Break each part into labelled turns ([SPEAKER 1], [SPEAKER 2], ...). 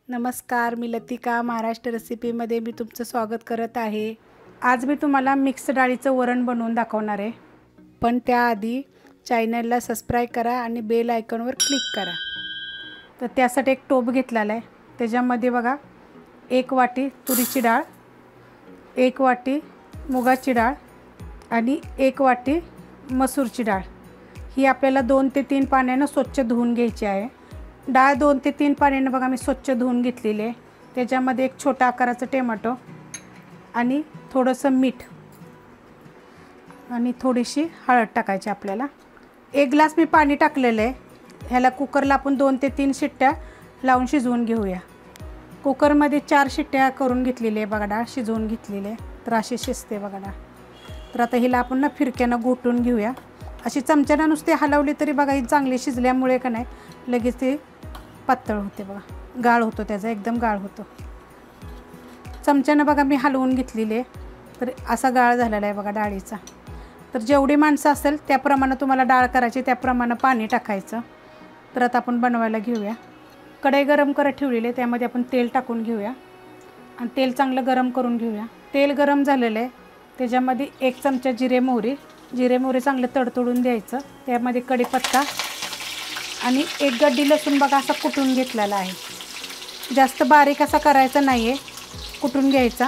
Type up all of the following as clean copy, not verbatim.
[SPEAKER 1] नमस्कार, मी लतिका महाराष्ट्र रेसिपीमध्ये मी तुमचं स्वागत करत आहे। आज मी तुम्हाला मिक्स डाळीचं वरण बनवून दाखवणार आहे, पण त्याआधी चॅनलला सबस्क्राइब करा आणि बेल आयकॉनवर क्लिक करा। तर त्यासाठी एक टोप घेतलेला आहे, त्याच्यामध्ये बघा 1 वाटी तुरीची डाळ, 1 वाटी मुगाची डाळ आणि 1 वाटी मसूरची डाळ। ही आपल्याला 2 ते 3 पाण्याने स्वच्छ धुवून घ्यायची आहे। डाळ 2 ते 3 पाण्याने बघा मी स्वच्छ धुवून घेतलेली आहे। त्याच्यामध्ये एक छोटा आकाराचा टोमॅटो आणि थोडंसं मीठ आणि थोडीशी हळद टाकायची आपल्याला। 1 ग्लास मी पाणी टाकलेलं आहे। ह्याला कुकरला आपण 2 ते 3 शिट्ट्या लावून शिजवून घेऊया। कुकरमध्ये 4 शिट्ट्या करून घेतलेली आहे बघा, डाळ शिजवून घेतलेली आहे। तर अशी शिजते बघा डाळ। तर आता हिला आपण फिरक्यानं घोटून घेऊया। अशी चमच्याने नुसते हलवली तरी बघा ही चांगली शिजल्यामुळे का नाही लगेच ती पातळ होते बघा, गाळ होतो त्याचा, एकदम गाळ होतो। चमच्याने बघा मी हलवून घेतलेली आहे, तर असा गाळ झालेला आहे बघा डाळीचा। तर जेवढी माणसं असेल त्याप्रमाणे तुम्हाला डाळ करायची, त्याप्रमाणे पाणी टाकायचं। तर आता आपण बनवायला घेऊया। कढई गरम करत ठेवलेली आहे, त्यामध्ये आपण तेल टाकून घेऊया आणि तेल चांगलं गरम करून घेऊया। तेल गरम झालेलं आहे, त्याच्यामध्ये 1 चमचा जिरे मोहरी चांगलं तडतडून द्यायचं। त्यामध्ये कढीपत्ता आणि 1 गड्डी लसूण बघा असा कुटून घेतलेला आहे। जास्त बारीक असा करायचा नाही आहे, कुटून घ्यायचा।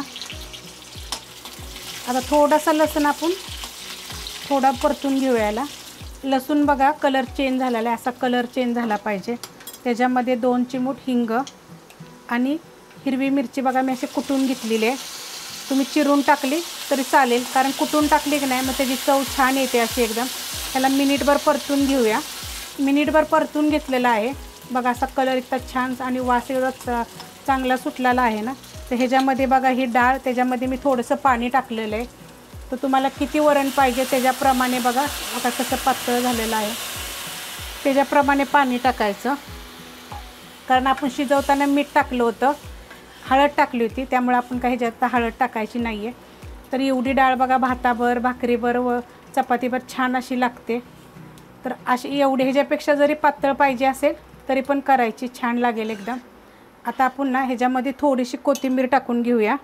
[SPEAKER 1] आता थोडासा लसूण आपण थोडा परतून घेऊयाला। लसूण बघा कलर चेंज झालेला आहे, असा कलर चेंज झाला पाहिजे। त्याच्यामध्ये 2 चिमूट हिंग आणि हिरवी मिरची बघा मी अशी कुटून घेतलेली आहे। तुम्ही चिरून टाकली तरी चालेल, कारण कुटून टाकली की नाही मग त्याची चव छान येते अशी एकदम। त्याला मिनिटभर परतून घेऊया। मिनिटभर परतून घेतलेला आहे बघा, असा कलर इतका छान आणि वास एवढा चांगला सुटलेला आहे ना। तर ह्याच्यामध्ये बघा ही डाळ, त्याच्यामध्ये मी थोडंसं पाणी टाकलेलं आहे। तर तुम्हाला किती वरण पाहिजे त्याच्याप्रमाणे बघा आता कसं पातळ झालेलं आहे, त्याच्याप्रमाणे पाणी टाकायचं। कारण आपण शिजवताना मीठ टाकलं होतं, हळद टाकली होती, त्यामुळे आपण काही जास्त हळद टाकायची नाही आहे। तर एवढी डाळ बघा भाताबर, भाकरीबर व चपातीवर छान अशी लागते। तर अशी एवढी, ह्याच्यापेक्षा जरी पातळ पाहिजे असेल तरी पण करायची, छान लागेल एकदम। आता आपण ना ह्याच्यामध्ये थोडीशी कोथिंबीर टाकून घेऊया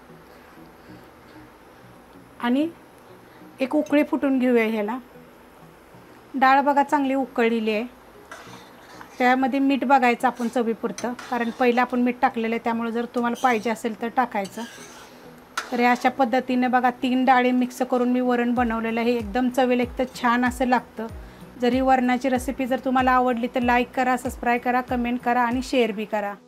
[SPEAKER 1] आणि एक उकळी फुटून घेऊया ह्याला। डाळ बघा चांगली उकळलेली आहे, त्यामध्ये मीठ बघायचं आपण चवीपुरतं, कारण पहिलं आपण मीठ टाकलेलं आहे, त्यामुळे जर तुम्हाला पाहिजे असेल तर टाकायचं। तर अशा पद्धतीने बघा 3 डाळी मिक्स करून मी वरण बनवलेलं आहे। एकदम चवीला एक तर छान असं लागतं। जर ही वरणाची रेसिपी जर तुम्हाला आवडली तर लाईक करा, सबस्क्राईब करा, कमेंट करा आणि शेअर बी करा।